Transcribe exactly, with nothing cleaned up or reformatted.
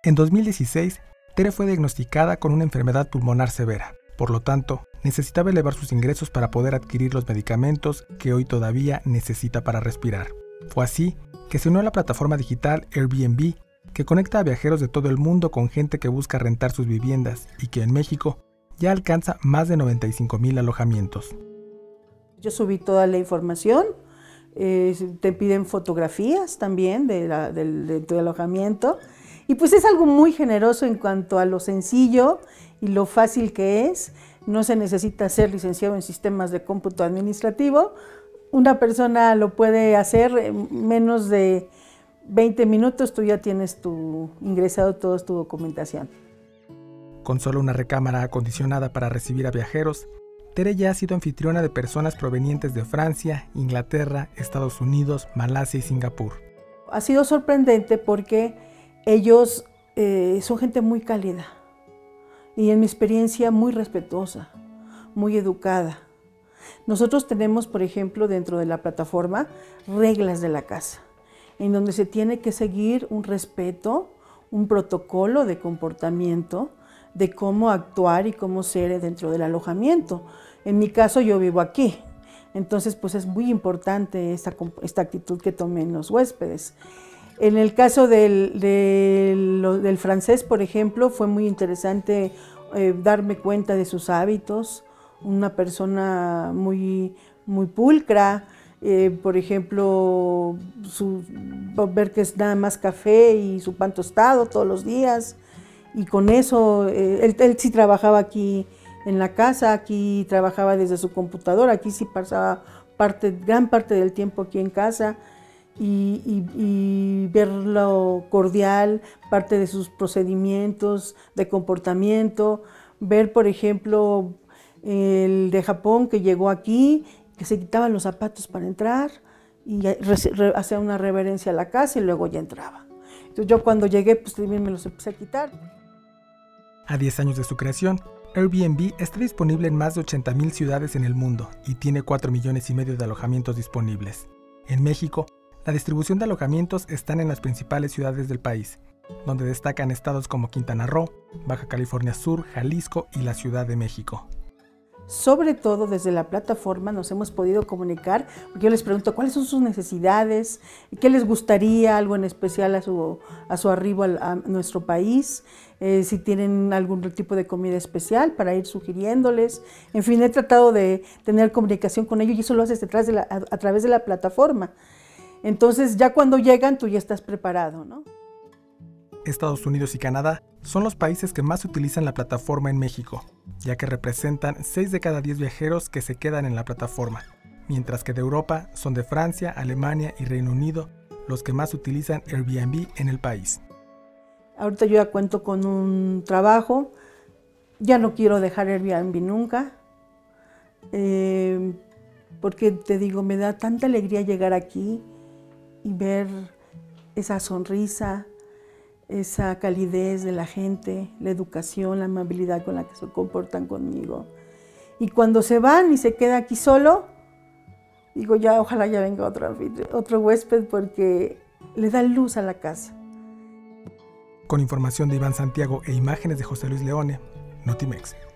En dos mil dieciséis, Tere fue diagnosticada con una enfermedad pulmonar severa. Por lo tanto, necesitaba elevar sus ingresos para poder adquirir los medicamentos que hoy todavía necesita para respirar. Fue así que se unió a la plataforma digital Airbnb, que conecta a viajeros de todo el mundo con gente que busca rentar sus viviendas y que en México ya alcanza más de noventa y cinco mil alojamientos. Yo subí toda la información, eh, te piden fotografías también de, la, de, de tu alojamiento, y pues es algo muy generoso en cuanto a lo sencillo y lo fácil que es. No se necesita ser licenciado en sistemas de cómputo administrativo. Una persona lo puede hacer en menos de veinte minutos, tú ya tienes tu, ingresado toda tu documentación. Con solo una recámara acondicionada para recibir a viajeros, Tere ya ha sido anfitriona de personas provenientes de Francia, Inglaterra, Estados Unidos, Malasia y Singapur. Ha sido sorprendente porque ellos eh, son gente muy cálida y en mi experiencia muy respetuosa, muy educada. Nosotros tenemos, por ejemplo, dentro de la plataforma, reglas de la casa, en donde se tiene que seguir un respeto, un protocolo de comportamiento, de cómo actuar y cómo ser dentro del alojamiento. En mi caso, yo vivo aquí, entonces pues es muy importante esta, esta actitud que tomen los huéspedes. En el caso del, del, del francés, por ejemplo, fue muy interesante eh, darme cuenta de sus hábitos, una persona muy, muy pulcra, eh, por ejemplo, su, ver que es nada más café y su pan tostado todos los días, y con eso, eh, él, él sí trabajaba aquí en la casa, aquí trabajaba desde su computadora, aquí sí pasaba parte, gran parte del tiempo aquí en casa, y, y, y ver lo cordial, parte de sus procedimientos de comportamiento, ver, por ejemplo, el de Japón que llegó aquí, que se quitaban los zapatos para entrar y hacía una reverencia a la casa y luego ya entraba. Entonces yo cuando llegué, pues también me los empecé a quitar. A diez años de su creación, Airbnb está disponible en más de ochenta mil ciudades en el mundo y tiene cuatro millones y medio de alojamientos disponibles. En México, la distribución de alojamientos están en las principales ciudades del país, donde destacan estados como Quintana Roo, Baja California Sur, Jalisco y la Ciudad de México. Sobre todo desde la plataforma nos hemos podido comunicar, porque yo les pregunto cuáles son sus necesidades, qué les gustaría, algo en especial a su, a su arribo a, a nuestro país, eh, si tienen algún tipo de comida especial para ir sugiriéndoles. En fin, he tratado de tener comunicación con ellos y eso lo haces detrás de la, a, a través de la plataforma. Entonces ya cuando llegan tú ya estás preparado, ¿no? Estados Unidos y Canadá son los países que más utilizan la plataforma en México, ya que representan seis de cada diez viajeros que se quedan en la plataforma, mientras que de Europa son de Francia, Alemania y Reino Unido los que más utilizan Airbnb en el país. Ahorita yo ya cuento con un trabajo, ya no quiero dejar Airbnb nunca, eh, porque te digo, me da tanta alegría llegar aquí y ver esa sonrisa, esa calidez de la gente, la educación, la amabilidad con la que se comportan conmigo. Y cuando se van y se queda aquí solo, digo ya, ojalá ya venga otro, otro huésped porque le da luz a la casa. Con información de Iván Santiago e imágenes de José Luis Leone, Notimex.